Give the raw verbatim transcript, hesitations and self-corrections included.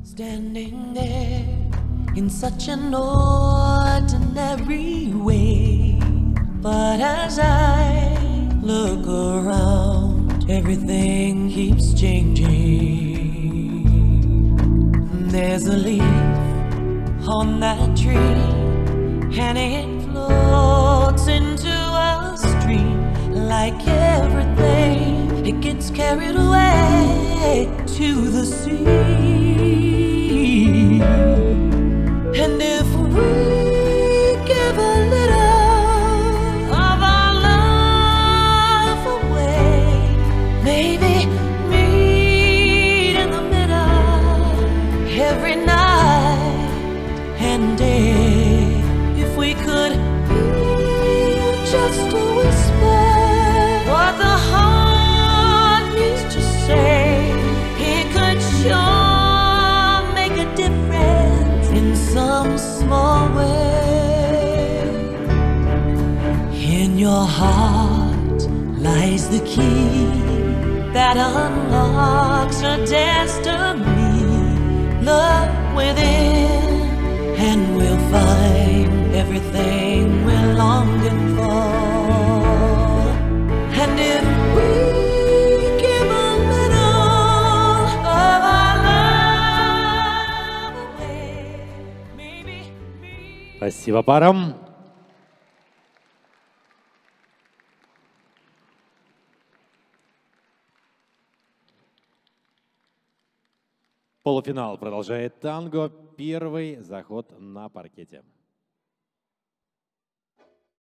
Standing there in such an ordinary way, but as I look around, everything keeps changing. There's a leaf on that tree, and it floats into a stream. Like everything, it gets carried away to the sea. And if we give a little of our love away, maybe meet in the middle every night and day. If we could hear just a whisper what the heart needs to say, it could sure make a difference in some small way. In your heart lies the key that unlocks a destiny. Look within and we'll find everything we're longing for. And if we give a little of our love away, maybe me. Спасибо парам. Полуфинал продолжает танго. Первый заход на паркете.